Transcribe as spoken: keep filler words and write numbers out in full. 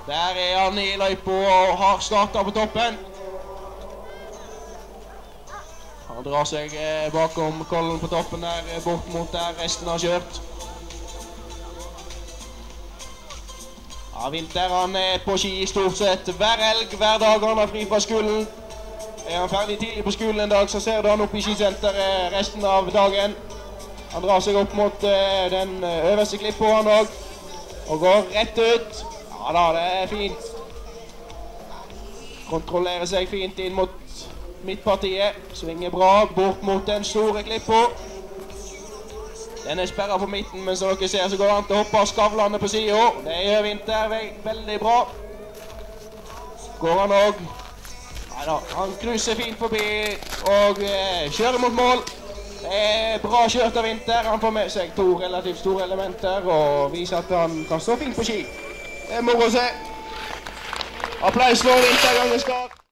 Der er han i løypa og har startet på toppen. Han drar seg bakom kollen på toppen der, bort mot der resten har kjørt. Ja, Winther han er på ski stort sett hver helg, hver dag han har fri fra skolen. Er han ferdig tidlig på skolen en dag, så ser du han oppe i skisenteret resten av dagen. Han drar seg opp mot uh, den øverste klippa han også, og går rett ut. Ja da, det er fint. Kontrollerer seg fint inn mot midtpartiet. Svinger bra bort mot den store klippa. Den er sperret på midten, men som dere ser så går han til å hoppe skavlene på siden. Det gjør Winther veldig bra. Går han også. Neida, han cruiser fint forbi og eh, kjører mot mål. Det er bra kjørt av Winther. Han får med seg to relativt store elementer og viser at han kan stå fint på ski. Det er moro å se. Applaus for Winther Gangeskar.